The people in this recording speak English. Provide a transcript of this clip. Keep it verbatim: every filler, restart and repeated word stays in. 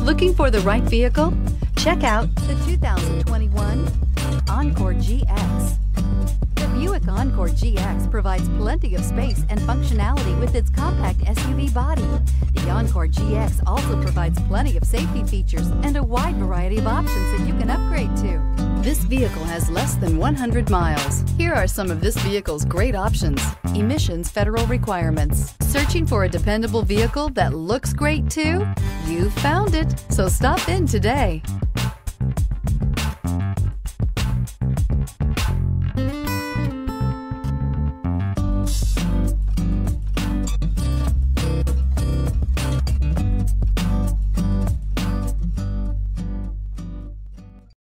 Looking for the right vehicle? Check out the two thousand twenty-one Encore G X. The Buick Encore G X provides plenty of space and functionality with its compact S U V body. The Encore G X also provides plenty of safety features and a wide variety of options that you can upgrade to. This vehicle has less than one hundred miles. Here are some of this vehicle's great options: emissions federal requirements. Searching for a dependable vehicle that looks great too? You found it, so stop in today.